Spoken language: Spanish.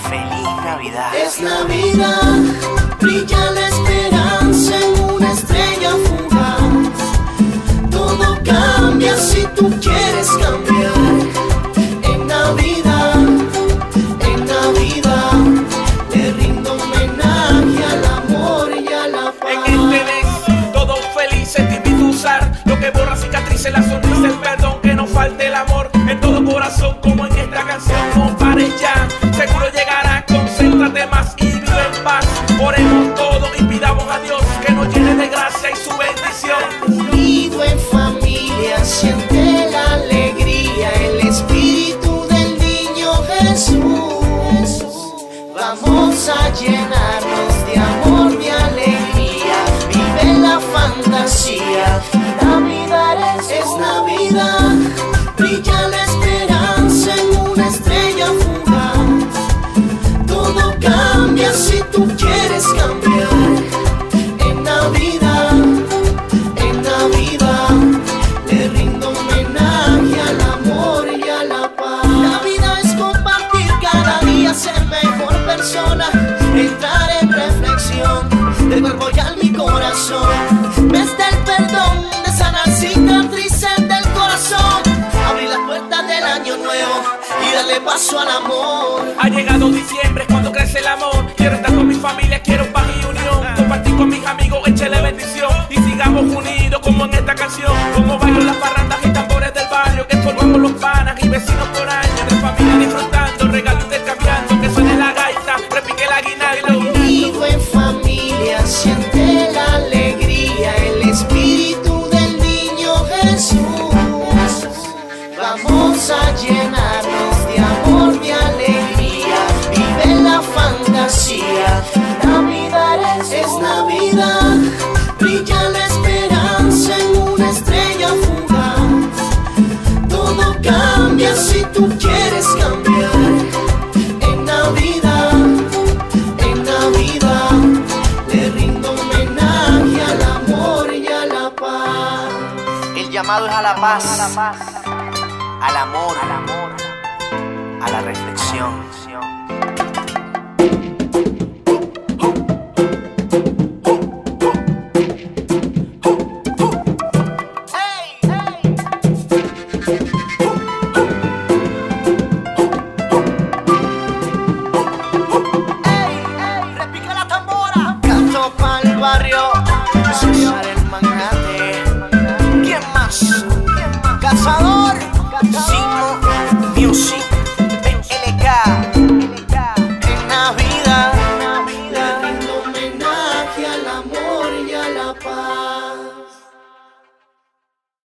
Feliz Navidad. Es Navidad, brilla la esperanza en una estrella fugaz. Todo cambia si tú quieres cambiar. En Navidad, le rindo homenaje al amor y a la paz. En este mes, todos felices te invito a usar lo que borra cicatrices, la sonrisa, el perdón, que no falte el amor en todo corazón, como en esta canción. No pares ya, seguro llegará, concéntrate más y vive en paz. Oremos todos y pidamos a Dios que nos llene de gracia y su bendición. Unido en familia, siente la alegría, el espíritu del niño Jesús. Vamos a llenarnos de amor, de alegría, vive la fantasía. Navidad es Navidad, brilla la esperanza en una estrella fugaz. Todo cambia si tú quieres cambiar. En Navidad, le rindo homenaje al amor y a la paz. Navidad es compartir cada día, ser mejor persona, entrar en reflexión de cuerpo y alma y corazón. Mes del perdón, de sanar cicatrices del corazón, abrir las puertas del año nuevo y darle paso al amor. Ha llegado diciembre, es cuando crece el amor. Quiero estar con mi familia, quiero paz y unión, compartir con mis amigos, échale bendición y sigamos unidos como en esta canción. Como bailan las parrandas y tambores del barrio, que formamos los panas y vecinos por años, de familia disfrutando, regalos intercambiando, que suene la gaita, repique el aguinaldo. Unido en familia, siente la alegría, el espíritu del niño Jesús. Vamos a llenarnos de amor, de alegría, vive la fantasía. Navidad es Navidad, brilla la esperanza en una estrella fugaz. Todo cambia si tú quieres cambiar. En Navidad, le rindo homenaje al amor y a la paz. El llamado es a la paz, al amor, a la reflexión.